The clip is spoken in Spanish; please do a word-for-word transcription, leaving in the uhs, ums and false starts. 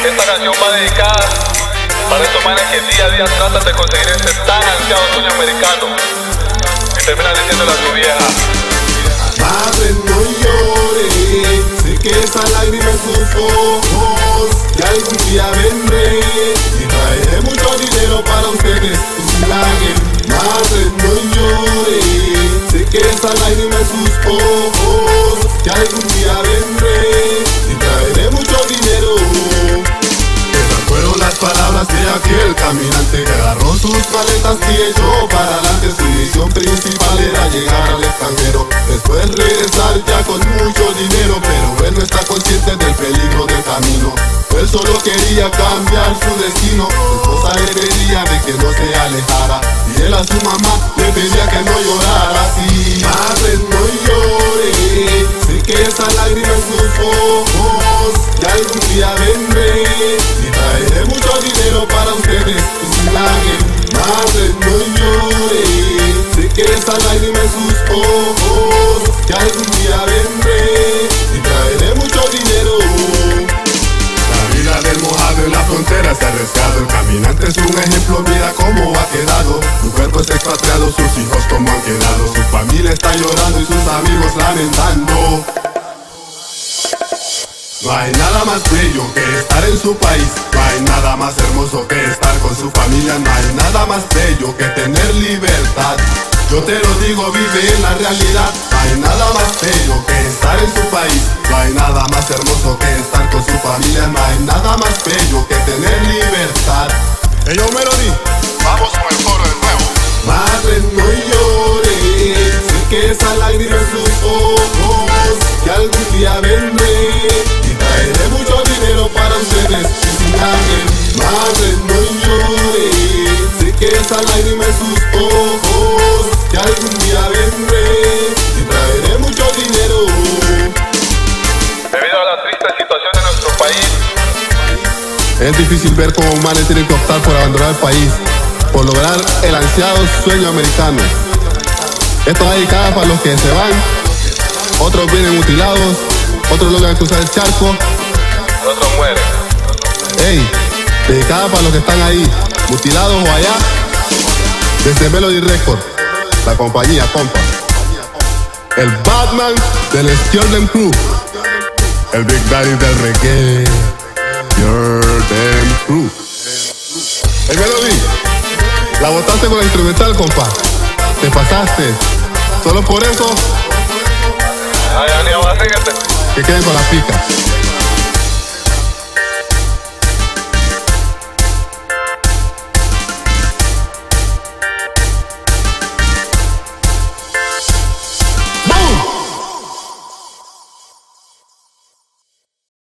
Esta canción va dedicada para esos manes que día a día tratan de conseguir ese tan ansiado sueño americano y terminan diciéndole a su vieja: madre, no llore, sé que esa lágrima en sus ojos, que algún día vendré y traeré mucho dinero para ustedes y su lágrima. Madre, no llore, sé que esa lágrima en sus ojos, que algún día vendré y traeré mucho dinero. Esas fueron las palabras de aquel caminante que agarró sus maletas y echó para adelante. Su misión principal era llegar al extranjero, después regresar ya con mucho dinero, pero él no está consciente del peligro del camino. Él solo quería cambiar su destino. Su esposa le pedía de que no se alejara y él a su mamá le pedía que no llorara así. Madre, no llore, sé que esa lágrima en sus ojos, que algún día vendré y traeré mucho dinero para ustedes y su lágrima. Madre, no llore, sé que esa lágrima en sus ojos, que algún día vendré y traeré mucho dinero. La vida del mojado en la frontera se ha arriesgado. El caminante es un ejemplo, mira cómo ha quedado. Su cuerpo es expatriado, sus hijos como han quedado. Su familia está llorando y sus amigos lamentando. No hay nada más bello que estar en su país, no hay nada más hermoso que estar con su familia, no hay nada más bello que tener libertad. Yo te lo digo, vive en la realidad. No hay nada más bello que estar en su país, no hay nada más hermoso que estar con su familia, no hay nada más bello que tener libertad. Hey, yo, Melody, vamos con el coro de nuevo. madre, no llores, sé que esa lágrima en sus ojos, que algún día vendré y traeré mucho dinero para ustedes y su lágrima. Madre, no llores, sé que esa lágrima en sus ojos, que algún día vendré y traeré mucho dinero. Debido a la triste situación de nuestro país, es difícil ver cómo humanos tienen que optar por abandonar el país, por lograr el ansiado sueño americano. Esto va dedicado para los que se van, otros vienen mutilados, otros logran cruzar el charco, otros mueren. Ey, dedicada para los que están ahí, mutilados o allá, desde Melody Record, la compañía, compa. El Batman del Jordan Crew, el Big Daddy del reggae, Jordan Crew. Hey, Melody, la botaste con la instrumental, compa. Te pasaste. Solo por eso, Ay, Ani, ahora síguete. que queden con la pica.